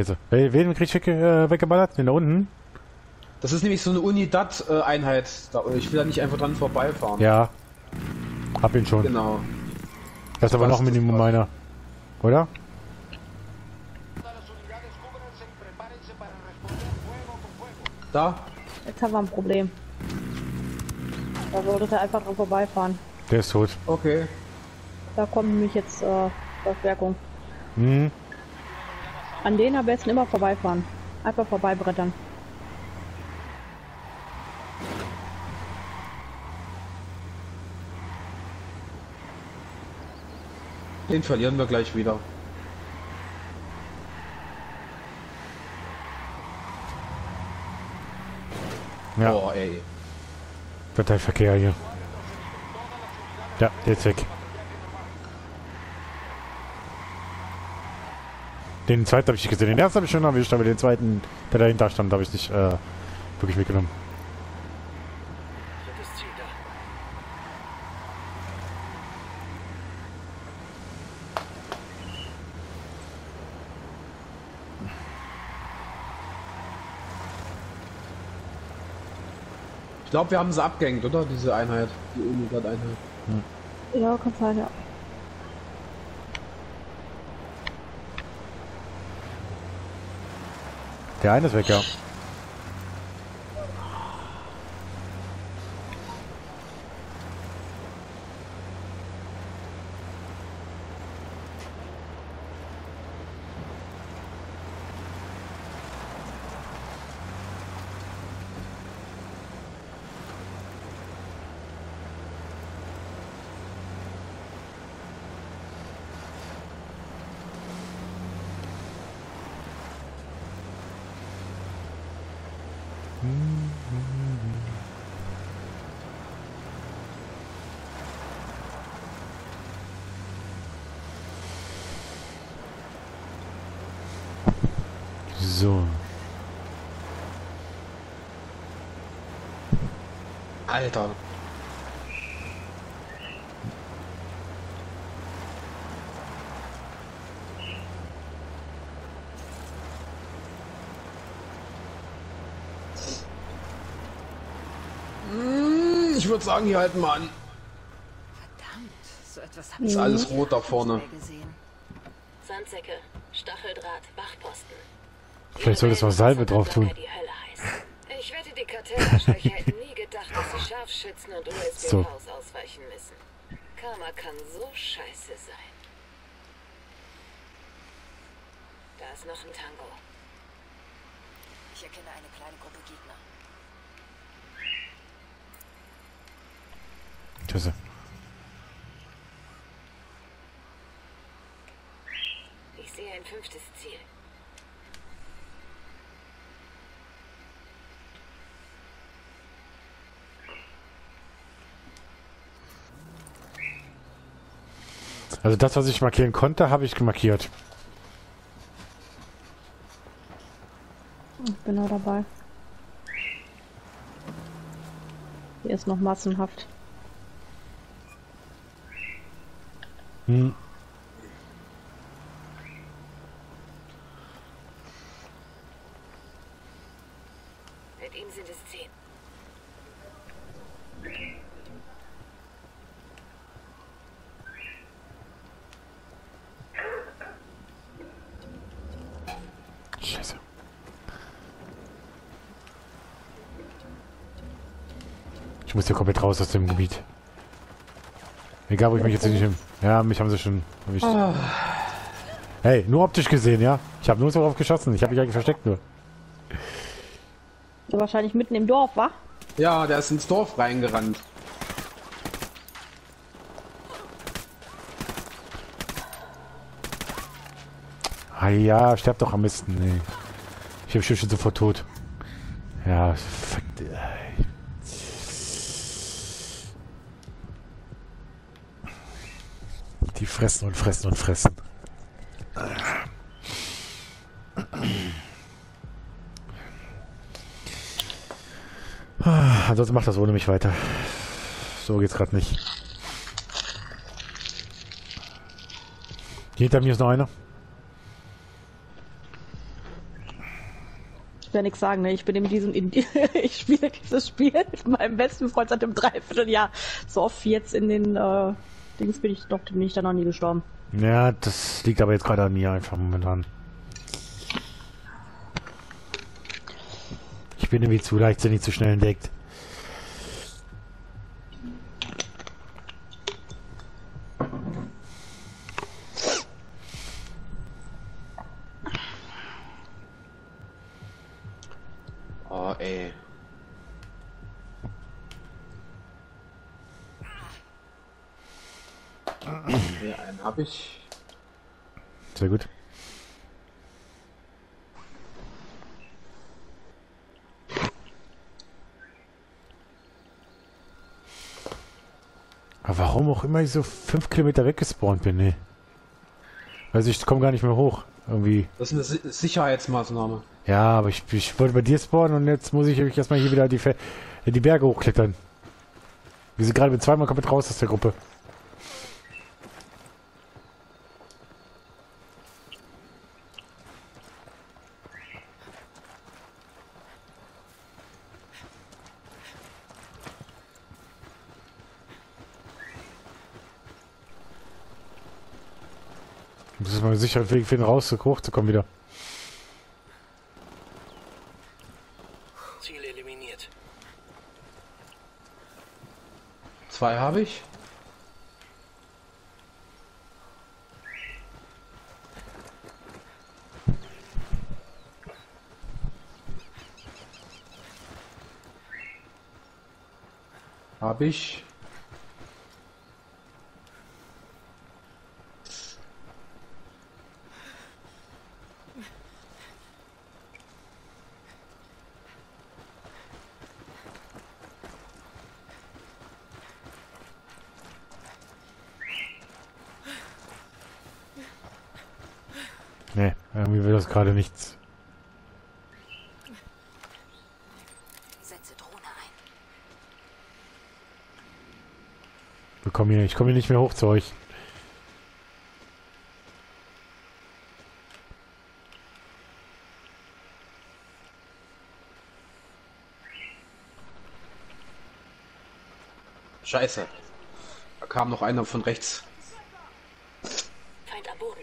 Scheiße. Wen krieg ich weggeballert? Den da unten? Das ist nämlich so eine Unidad-Einheit. Ich will da nicht einfach dran vorbeifahren. Ja. Hab ihn schon. Genau. Das ist aber noch ein Minimum meiner. Oder? Da? Jetzt haben wir ein Problem. Da sollte er einfach dran vorbeifahren. Der ist tot. Okay. Da kommt nämlich jetzt Verstärkung. Hm. An denen am besten immer vorbeifahren. Einfach vorbeibrettern. Den verlieren wir gleich wieder. Ja. Oh, ey. Total Verkehr hier. Ja, jetzt weg. Den zweiten habe ich nicht gesehen. Den ersten habe ich schon erwischt, aber den zweiten, der dahinter stand, habe ich nicht wirklich mitgenommen. Ich glaube, wir haben sie abgehängt, oder? Diese Einheit. Die Unidad-Einheit. Ja, kann sein, ja. Der eine ist weg, ja. So. Alter. Ich würde sagen, hier halten wir an. Verdammt, so etwas hab Ist ich alles rot da vorne. gesehen. Sandsäcke, Stacheldraht, Wachposten. Vielleicht solltest du noch Salbe drauf tun. Ich wette, die Kartellarschlöcher hätten nie gedacht, dass sie Scharfschützen und USB-Haus ausweichen müssen. Karma kann so scheiße sein. Da ist noch ein Tango. Ich erkenne eine kleine Gruppe Gegner. Tschüss. Ich sehe ein 5. Ziel. Also das, was ich markieren konnte, habe ich markiert. Ich bin auch dabei. Hier ist noch massenhaft. Hm. Mit ihm sind es 10. Scheiße. Ich muss hier komplett raus aus dem Gebiet. Egal, wo ich mich jetzt nicht hin. Ja, mich haben sie schon erwischt. Hey, nur optisch gesehen, ja? Ich habe nur so drauf geschossen. Ich habe mich eigentlich versteckt nur. Der wahrscheinlich mitten im Dorf, wa? Ja, der ist ins Dorf reingerannt. Ah ja, sterb doch am besten. Nee. Ich bin schon sofort tot. Ja, fuck. Die fressen und fressen und fressen. Ansonsten macht das ohne mich weiter. So geht's gerade nicht. Hinter mir ist noch einer. ja nichts sagen, ne? Ich bin in diesem, ich spiele dieses Spiel mit meinem besten Freund seit einem Dreivierteljahr. So oft wie jetzt in den Dings bin ich da noch nie gestorben. Ja, das liegt aber jetzt gerade an mir einfach momentan. Ich bin irgendwie zu leichtsinnig, zu schnell entdeckt. Oh, ey. Ja, einen hab ich. Sehr gut. Aber warum auch immer ich so 5 Kilometer weggespawnt bin, ne? Also ich komme gar nicht mehr hoch. Irgendwie. Das ist eine Sicherheitsmaßnahme. Ja, aber ich wollte bei dir spawnen und jetzt muss ich erstmal hier wieder die Berge hochklettern. Wir sind gerade mit zweimal komplett raus aus der Gruppe. Das ist mal sicher Weg finden, hochzukommen wieder. Ziel eliminiert. 2 habe ich. Habe ich. Ne, irgendwie will das gerade nichts. Setze Drohne ein. Ich komme hier nicht mehr hoch zu euch. Scheiße. Da kam noch einer von rechts. Feind am Boden.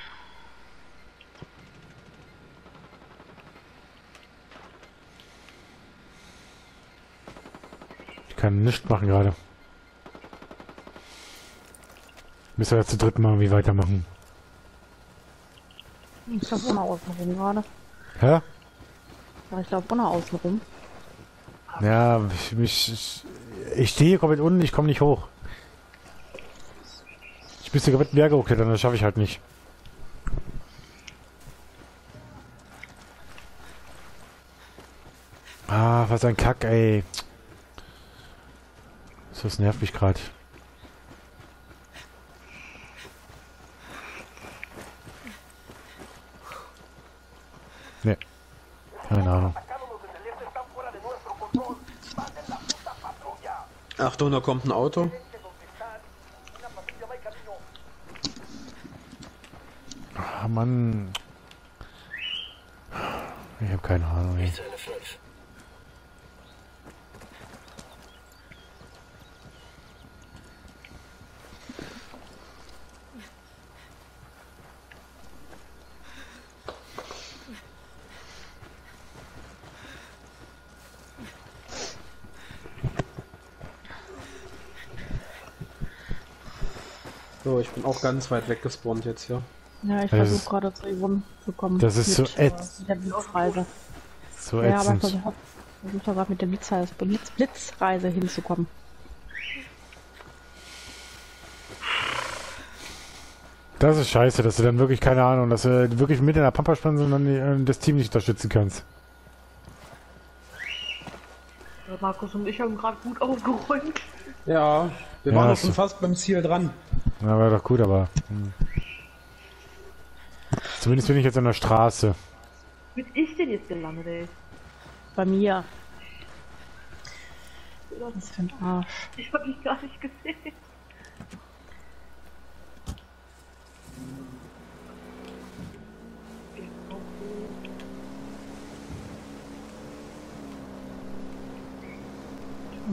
Ich kann nichts machen gerade. Müssen wir jetzt zu dritt mal irgendwie weitermachen. Ich glaube ohne außen rum gerade. Hä? Ja, ich glaube ohne außen rum. Ja, ich stehe hier komplett unten, ich komme nicht hoch. Ich müsste komplett den Berg hochklettern, das schaffe ich halt nicht. Ah, was ein Kack, ey. Das nervt mich gerade. Ne. Keine Ahnung. Achtung, da kommt ein Auto. Ah, Mann. Ich habe keine Ahnung. Ey. Zelle 5. So, ich bin auch ganz weit weggespawnt jetzt hier. Ja, ich Das versuche ist- gerade zu Yvonne zu kommen. das ist so mit der Blitzreise. So Ja, aber ich ätzend. versuche gerade mit der Blitzreise hinzukommen. Das ist scheiße, dass du dann wirklich, keine Ahnung, dass du wirklich mit in der Pampa spannst und dann das Team nicht unterstützen kannst. Markus und ich haben gerade gut aufgeräumt. Ja, wir Ja, waren doch so. schon fast beim Ziel dran. Na, war doch gut, aber... Zumindest bin ich jetzt an der Straße. Bin ich denn jetzt gelandet, ey? Bei mir. Was für ein Arsch. Ich hab dich gar nicht gesehen.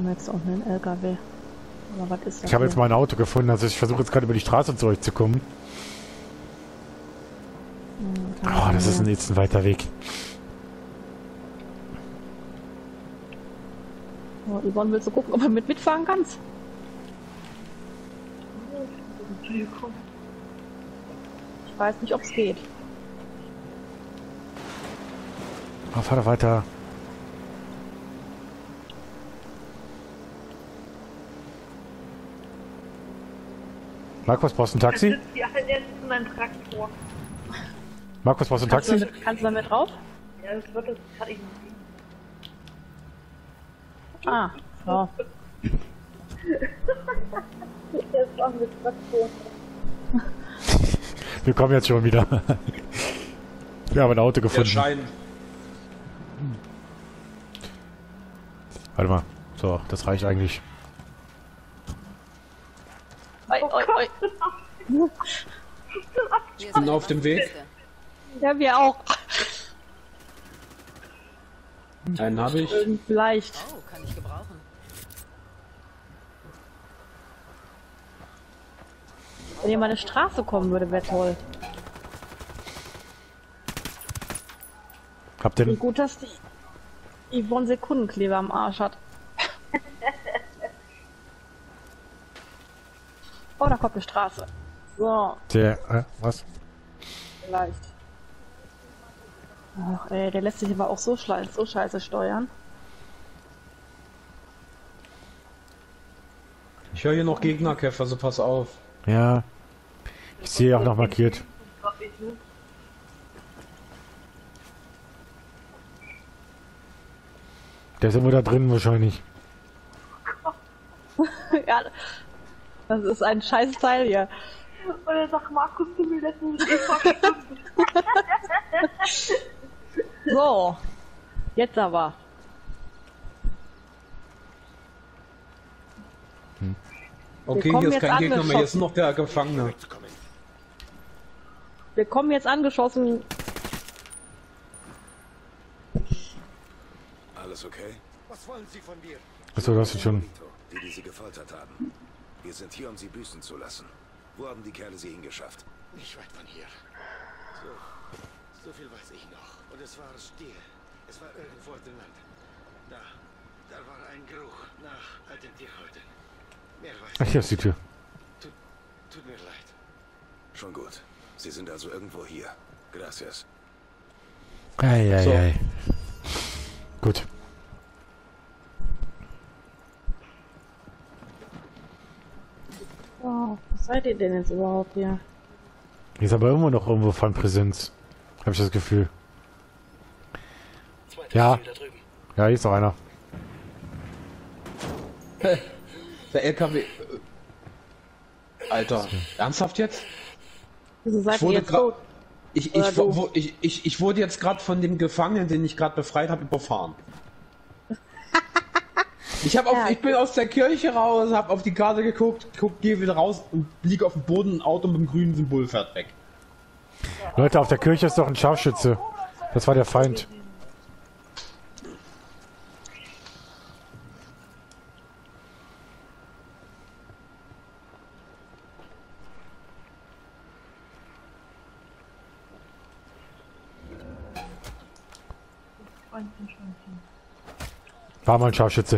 haben wir jetzt auch einen LKW. Aber was ist das? Ich habe jetzt mal ein Auto gefunden, also ich versuche jetzt gerade über die Straße zurückzukommen. Oh, das ist jetzt ein weiter Weg. Oh, Yvonne, willst du gucken, ob du mitfahren kannst? Ich weiß nicht, ob es geht. Oh, fahr doch weiter. Markus, brauchst du ein Taxi? Sitzt hier halt jetzt in meinem Traktor. Markus, brauchst du ein Taxi? Kannst du da mit drauf? Ja, das wird das kann ich nicht. Ah, so. Das war mit Traktor. Wir kommen jetzt schon wieder. Wir haben ein Auto Der gefunden. Schein. Warte mal. So, das reicht eigentlich. Oi, oi, oi. Wir Bin auf dem Weg. Ja, wir auch. Einen habe ich. Vielleicht. Oh, kann ich gebrauchen. Wenn ihr mal eine Straße kommen würde, wäre toll. Habt ihr Wie gut, dass die Yvonne Sekundenkleber am Arsch hat. Oh, da kommt eine Straße. So, was? vielleicht. Ach ey, der lässt sich aber auch so scheiße steuern. Ich höre hier noch Gegnerkämpfer, also pass auf. Ja. Ich sehe auch noch markiert. Der ist immer da drin wahrscheinlich. Ja, das ist ein scheiß Teil hier. Und er sagt, Markus, du willst das nicht. So, jetzt aber. Okay, kommen hier ist jetzt kein Gegner mehr, hier ist angeschossen. noch der Gefangene. Wir kommen jetzt angeschossen. Alles okay? Was wollen Sie von mir? Achso, du hast jetzt schon. Die sie gefoltert haben. Wir sind hier, um sie büßen zu lassen. Wo haben die Kerle sie hingeschafft? Nicht weit von hier. So viel weiß ich noch. Und es war still. Es war irgendwo drin. Da war ein Geruch nach alten Tierhäuten. Mehr weiß Ach, hier ist die Tür. Tut mir leid. Schon gut. Sie sind also irgendwo hier. Gracias. Ei. Gut. Oh, was seid ihr denn jetzt überhaupt hier? Hier ist aber immer noch irgendwo von Präsenz. Habe ich das Gefühl. Ja. Ja, hier ist noch einer. Der LKW. Alter, ernsthaft jetzt? Wieso seid Ich ihr wurde jetzt grad- tot? Oder du? Ich wurde jetzt gerade von dem Gefangenen, den ich gerade befreit habe, überfahren. Ich bin aus der Kirche raus, habe auf die Karte geguckt, gehe wieder raus und liege auf dem Boden, ein Auto mit dem grünen Symbol fährt weg. Leute, auf der Kirche ist doch ein Scharfschütze. Das war der Feind. War mal ein Scharfschütze.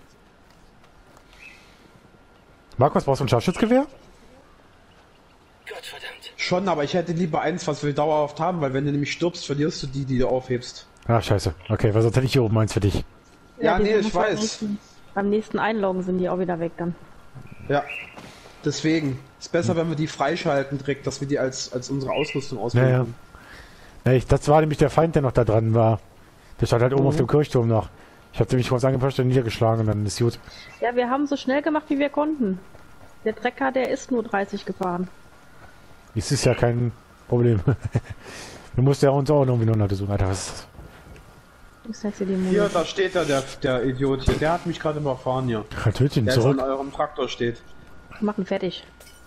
Markus, brauchst du ein Scharfschützgewehr? Gottverdammt. Schon, aber ich hätte lieber eins, was wir dauerhaft haben, weil wenn du nämlich stirbst, verlierst du die, die du aufhebst. Ach, scheiße. Okay, weil sonst hätte ich hier oben eins für dich. Ja, die nee, sind ich beim weiß. Beim nächsten Einloggen sind die auch wieder weg dann. Ja. Deswegen. Ist besser, wenn wir die freischalten direkt, dass wir die als unsere Ausrüstung Ja, auswählen. ja. Nee, das war nämlich der Feind, der noch da dran war. Der stand halt oben auf dem Kirchturm noch. Ich habe nämlich kurz angepasst und niedergeschlagen und dann ist gut. Ja, wir haben so schnell gemacht, wie wir konnten. Der Trecker, der ist nur 30 gefahren. Das ist ja kein Problem. Du musst ja uns auch irgendwie noch untersuchen. Alter, was ist das? Ist jetzt hier die Hier, Muni. da steht da der Idiot hier. Der hat mich gerade überfahren hier. Halt Tötchen Der zurück. ist an eurem Traktor steht. Machen fertig.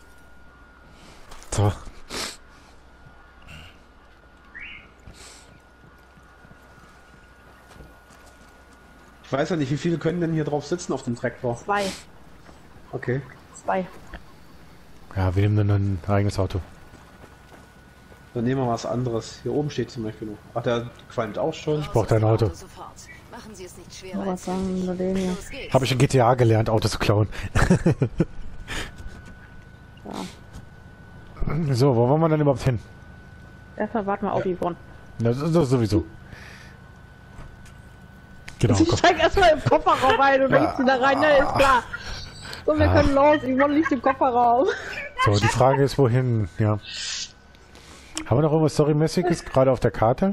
So. Ich weiß ja nicht, wie viele können denn hier drauf sitzen auf dem Traktor? 2. Okay. 2. Ja, wir nehmen dann ein eigenes Auto. Dann nehmen wir was anderes. Hier oben steht zum Beispiel noch. Ach, der qualmt auch schon. Ich brauche dein Auto. Sofort. Machen Sie es nicht schwerer Was als sagen wir den hier? Los geht's. Habe ich in GTA gelernt, Autos zu klauen. Ja. So, wo wollen wir denn überhaupt hin? Erstmal warten wir auf Yvonne. Das sowieso. Genau, Ich komm. steig erstmal im Kofferraum rein und denkst du da rein, na ist klar. So, wir können los. Yvonne liegt im Kofferraum. So, die Frage ist, wohin? Ja. Haben wir noch irgendwas Storymäßiges gerade auf der Karte?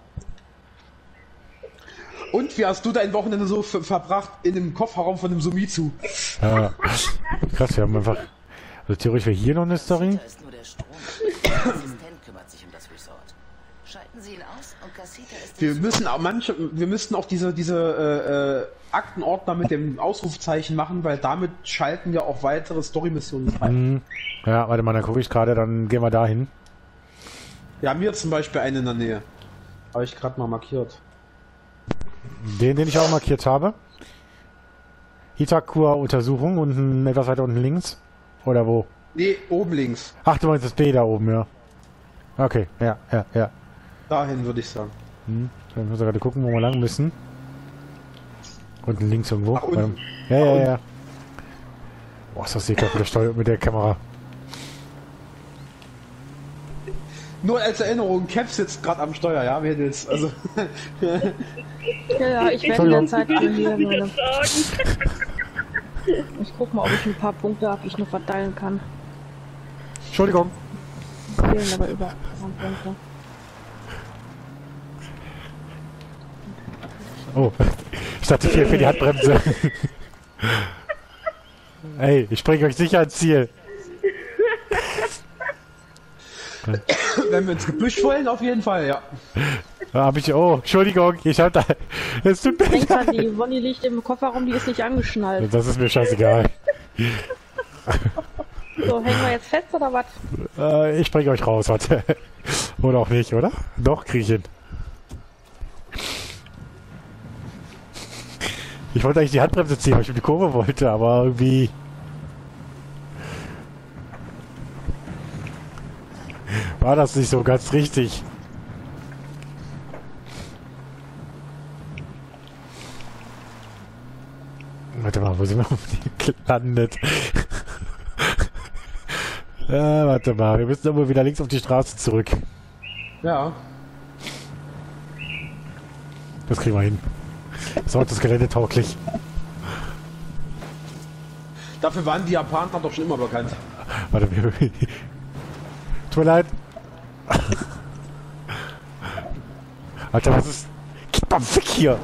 Und wie hast du dein Wochenende so verbracht in dem Kofferraum von dem Sumitsu? Ja. Krass, wir haben einfach... Also theoretisch wäre hier noch eine Story. Da ist nur der Strom. Der Assistent kümmert sich um das Resort. Schalten Sie ihn aus und Casita ist Wir müssen auch wir müssten auch diese Aktenordner mit dem Ausrufzeichen machen, weil damit schalten wir auch weitere Story-Missionen frei. Ja, warte mal, dann gucke ich gerade, dann gehen wir dahin. Wir haben hier zum Beispiel einen in der Nähe. Habe ich gerade mal markiert. Den ich auch markiert habe. Itakura-Untersuchung unten, etwas weiter unten links. Oder wo? Nee, oben links. Ach, du meinst das B da oben, ja. Okay, ja. Dahin würde ich sagen. Dann müssen wir gerade gucken, wo wir lang müssen. Unten links irgendwo. Ach, unten. Ja. Boah, ist das ekelhaft mit der Steuer, mit der Kamera. Nur als Erinnerung, Cap sitzt gerade am Steuer, ja, wer jetzt, also... Ja, ich werde in der Zeit hier meine... Ich guck mal, ob ich ein paar Punkte habe, die ich noch verteilen kann. Entschuldigung. Fehlen aber über Punkte. Oh, ich dachte, ich helfe für die Handbremse. Ey, ich bringe euch sicher ans Ziel. Wenn wir ins Gebüsch wollen, auf jeden Fall, ja. Da hab ich... Oh, Entschuldigung, ich hab da... Es tut mir Denk dran, leid. die Yvonne liegt im Kofferraum, die ist nicht angeschnallt. Das ist mir scheißegal. So, hängen wir jetzt fest oder was? Ich bringe euch raus, warte. Oder auch nicht, oder? Doch, krieg ich hin. Ich wollte eigentlich die Handbremse ziehen, weil ich um die Kurve wollte, aber irgendwie... war das nicht so ganz richtig. Warte mal, wo sind wir gelandet? Warte mal, wir müssen aber wieder links auf die Straße zurück. Ja. Das kriegen wir hin. Das Auto ist geländetauglich. Dafür waren die Japaner doch schon immer bekannt. Warte, tut mir leid. Alter, was ist... Gib mal weg hier!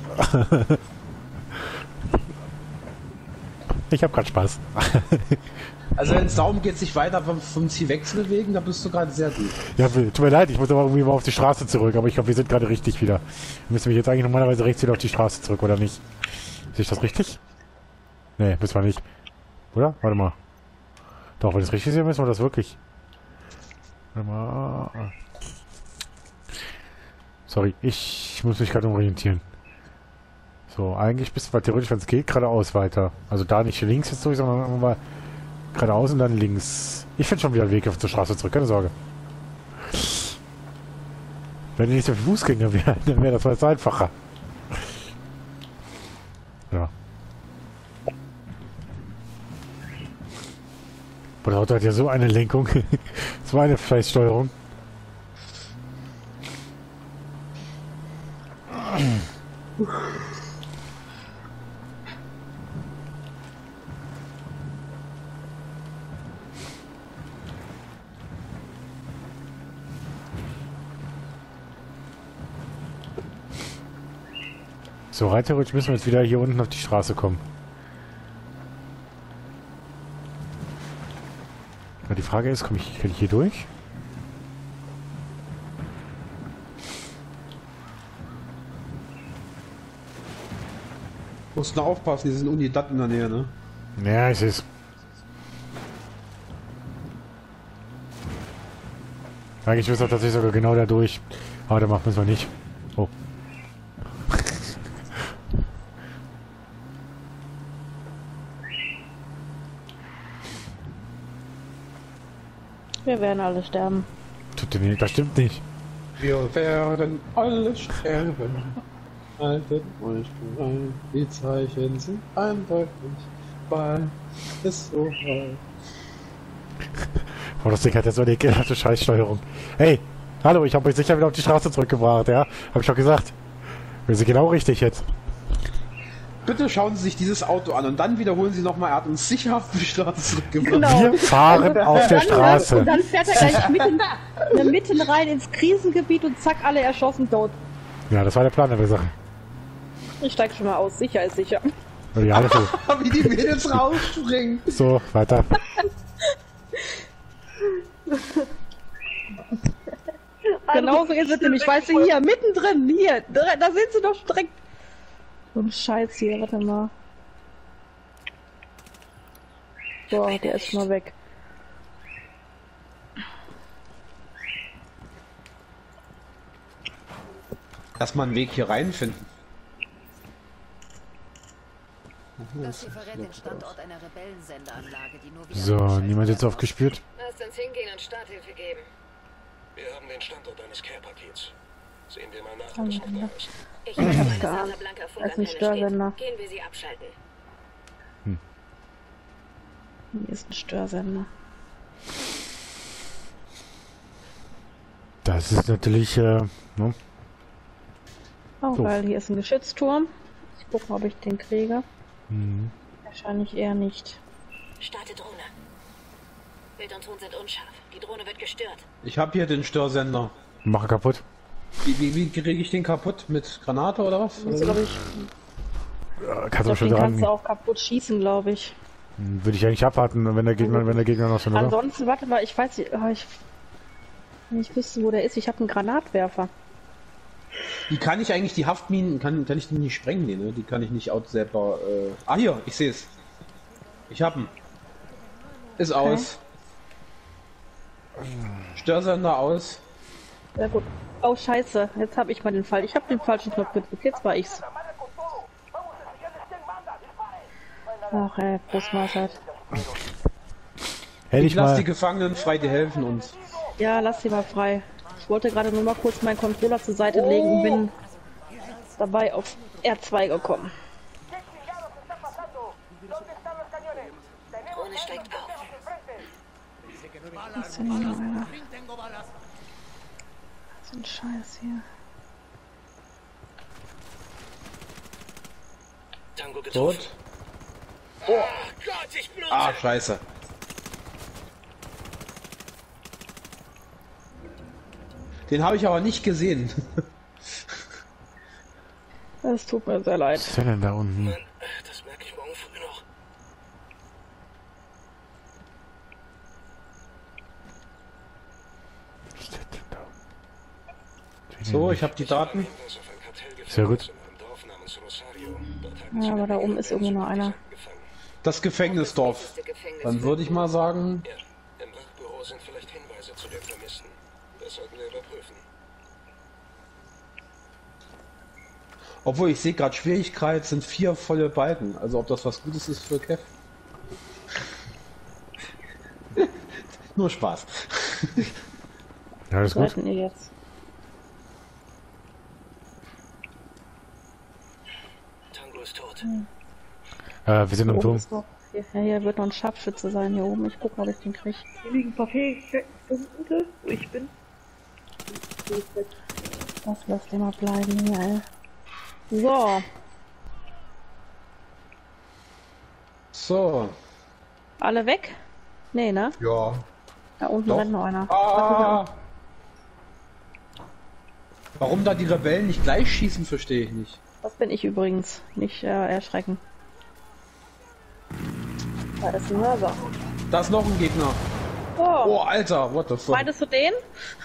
Ich hab grad Spaß. Also wenn es darum geht, sich weiter vom Ziel wegzubewegen, da bist du gerade sehr gut. Ja, tut mir leid, ich muss aber irgendwie mal auf die Straße zurück, aber ich glaube, wir sind gerade richtig wieder. Wir müssen mich jetzt eigentlich normalerweise rechts wieder auf die Straße zurück, oder nicht? Sehe ich das richtig? Nee, müssen wir nicht. Oder? Warte mal. Doch, wenn ich das richtig sehe, müssen wir das wirklich. Warte mal. Sorry, ich muss mich gerade orientieren. So, eigentlich bist du theoretisch, wenn es geht, geradeaus weiter. Also da nicht links jetzt durch, sondern mal geradeaus und dann links. Ich finde schon wieder einen Weg auf zur Straße zurück, keine Sorge. Wenn die nicht so viel Fußgänger wären, dann wäre das was einfacher. Ja. Aber das Auto hat ja so eine Lenkung. So eine Fleißsteuerung. So, rein theoretisch müssen wir jetzt wieder hier unten auf die Straße kommen. Aber die Frage ist, kann ich hier durch? Musst nur aufpassen, die sind Unidad in der Nähe, ne? Ja, ich seh's. Eigentlich müssen wir tatsächlich sogar genau da durch. Aber da machen wir es nicht. Oh. Wir werden alle sterben. Tut dir nicht, das stimmt nicht. Wir werden alle sterben. Haltet euch bereit, die Zeichen sind eindeutig. Bald ist so weit. Oh, das Ding hat ja so eine ekelhafte Scheißsteuerung. Hey, hallo, ich habe euch sicher wieder auf die Straße zurückgebracht, ja? Hab ich doch gesagt. Wir sind genau richtig jetzt. Bitte schauen Sie sich dieses Auto an und dann wiederholen Sie nochmal, er hat uns sicher auf die Straße zurückgebracht. Genau. Wir fahren auf der Straße. Und dann fährt er gleich mitten rein ins Krisengebiet und zack, alle erschossen tot. Ja, das war der Plan der Sache. Ich steig schon mal aus, sicher ist sicher. Ja, das so. Wie die Mädels rausspringen. So, weiter. Genauso ist es nämlich, weißt du, hier, mittendrin, hier, da sind sie doch direkt. So ein Scheiß hier, warte mal. So, der ist schon mal weg. Erstmal einen Weg hier reinfinden. Das hier verrät den Standort einer Rebellensendeanlage, die nur wieder So, niemand jetzt aufgespürt? Lasst uns hingehen und Starthilfe geben. Wir haben den Standort eines Care-Pakets. Sehen wir mal nach, ob es noch da ist. Ich weiß, wo ein geahnt. Santa Blanca Das ist ein Funkantenne Störsender. steht. Gehen wir sie abschalten. Hier ist ein Störsender. Das ist natürlich, ne? Oh, So. weil hier ist ein Geschützturm. Ich gucke, ob ich den kriege. Mhm. Wahrscheinlich eher nicht. Starte Drohne. Bild und Ton sind unscharf. Die Drohne wird gestört. Ich habe hier den Störsender. Mache kaputt. Wie kriege ich den kaputt? Mit Granate oder was? Das glaube ich. Ja, Ich kannst du glaub, schon den kannst dran. du auch kaputt schießen, glaube ich. Würde ich eigentlich abwarten, wenn der Gegner noch schon, oder? Ansonsten, warte mal, ich weiß nicht, wenn ich wüsste, wo der ist. Ich habe einen Granatwerfer. Wie kann ich eigentlich die Haftminen, kann ich die nicht sprengen? Nee, ne? Die kann ich nicht selber, Ah, hier, ich sehe es. Ich hab ihn. Ist aus. Störsender aus. Ja gut. Oh scheiße, jetzt habe ich mal den Fall. Ich habe den falschen Knopf gedrückt. Jetzt war ich's. Ach ey, Brustmahlzeit. Hätte Ich ich lasse mal. die Gefangenen frei, die helfen uns. Ja, lass sie mal frei. Ich wollte gerade nur mal kurz meinen Controller zur Seite legen und bin dabei auf R2 gekommen. Drohne steigt auf. Was ist denn hier, Alter? So ein Scheiß hier. Tango getroffen. Tot. Oh Gott, ich blute! Ah, scheiße. Den habe ich aber nicht gesehen. Es tut mir sehr leid. Was ist denn da unten? Das merke ich morgen früh noch. Was ist denn da unten? So, ich habe die Daten. Hinweis auf ein Kartellgefängnis Sehr gut. in einem Dorf namens Rosario. Dort halten Ja, sie aber da einige oben ist irgendwo noch einer. gefangen. Das Gefängnisdorf. Dann würde ich mal sagen, Ja, im Wachbüro sind vielleicht Hinweise zu den Vermissten. Das sollten wir überprüfen. obwohl ich sehe gerade Schwierigkeit sind 4 volle Balken. Also ob das was Gutes ist für Kev. Nur Spaß. Ja, alles Wo gut. seid ihr jetzt? Tango ist tot. Wir sind im Oben Turm. ist noch, hier wird noch ein Scharfschütze sein hier oben. Ich gucke, ob ich den kriege. Hier liegen ein paar Fähigkeiten, wo ich bin. Lass den mal bleiben hier, ey. So, So. alle weg? Nee, ne? Ja. Da unten Doch. rennt noch einer. Ah. Warum da die Rebellen nicht gleich schießen, verstehe ich nicht. Das bin ich übrigens. Nicht erschrecken. Da ist ein Mörser. Da ist noch ein Gegner. So, Oh, Alter, what the fuck. meintest du den?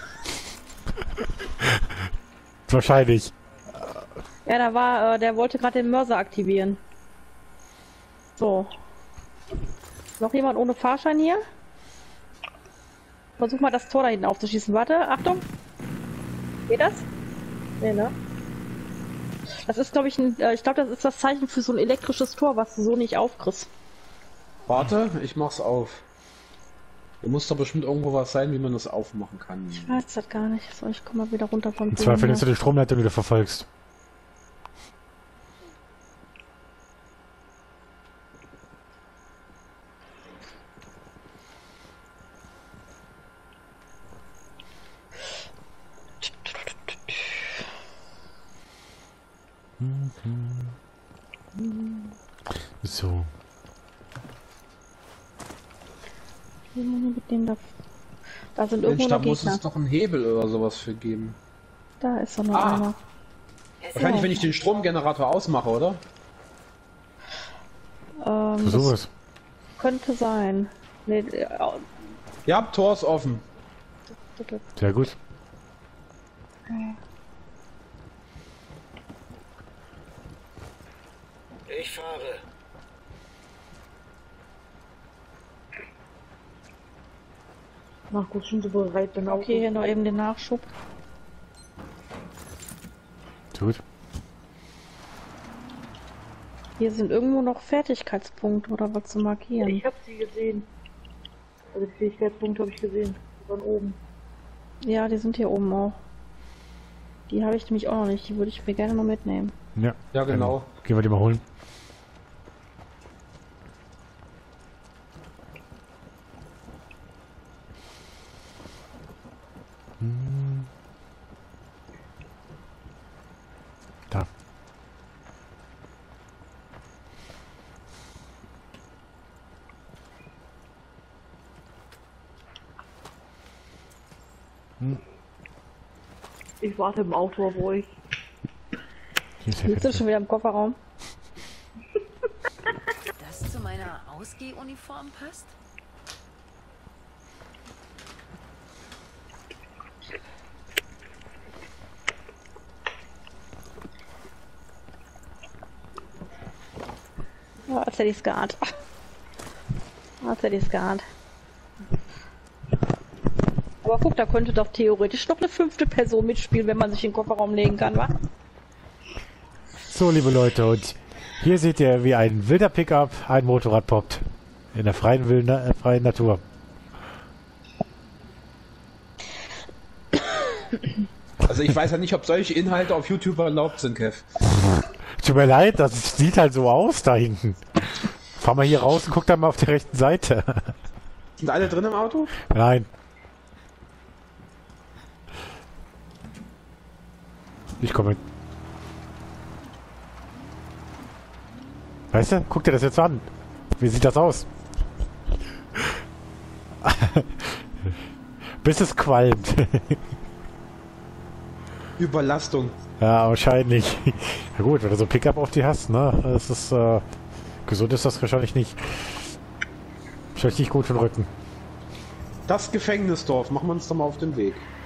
Wahrscheinlich. Ja, da war, der wollte gerade den Mörser aktivieren. So. Noch jemand ohne Fahrschein hier? Versuch mal das Tor da hinten aufzuschießen. Warte, Achtung. Geht das? Nee, ne? Das ist, glaube ich, ich glaube, das ist das Zeichen für so ein elektrisches Tor, was du so nicht aufkriegst. Warte, ich mach's auf. Da muss doch bestimmt irgendwo was sein, wie man das aufmachen kann. Ich weiß das gar nicht. So, ich komme mal wieder runter vom Im Zweifel nimmst du die Stromleitung, die du verfolgst. So. Mit denen da sind Mensch, irgendwo da noch muss Gegner. es doch einen Hebel oder sowas für geben. Da ist doch noch Ah. einer. Wahrscheinlich, wenn ich den Stromgenerator ausmache, oder? Versuch Das es. könnte sein. Nee, Ja, Tor ist offen. Sehr gut. Ich fahre. Markus, schon so bereit, dann auch. okay, hier noch eben den Nachschub. Gut. Hier sind irgendwo noch Fertigkeitspunkte oder was zu markieren. Ich habe sie gesehen. Also die Fähigkeitspunkte habe ich gesehen. Die waren oben. Ja, die sind hier oben auch. Die habe ich nämlich auch noch nicht. Die würde ich mir gerne noch mitnehmen. Ja. Ja, genau. Gehen wir die mal holen. Da. Ich warte im Auto auf euch. Hier ist der Sitzt du schon wieder im Kofferraum? Das zu meiner Ausgehuniform passt? Ja, als hätte ich es geahnt. Als hätte ich es geahnt. Aber guck, da könnte doch theoretisch noch eine 5. Person mitspielen, wenn man sich in den Kofferraum legen kann, wa? So, liebe Leute, und hier seht ihr, wie ein wilder Pickup ein Motorrad poppt. In der freien Natur. Also ich weiß ja nicht, ob solche Inhalte auf YouTube erlaubt sind, Kev. Tut mir leid, das sieht halt so aus da hinten. Fahr mal hier raus und guck dann mal auf der rechten Seite. Sind alle drin im Auto? Nein. Ich komme mit. Weißt du, guck dir das jetzt an. Wie sieht das aus? Bis es qualmt. Überlastung. Ja, wahrscheinlich. Ja gut, wenn du so ein Pickup auf die hast, ne? Das ist, gesund ist das wahrscheinlich nicht. Wahrscheinlich nicht gut für den Rücken. Das Gefängnisdorf, machen wir uns doch mal auf den Weg.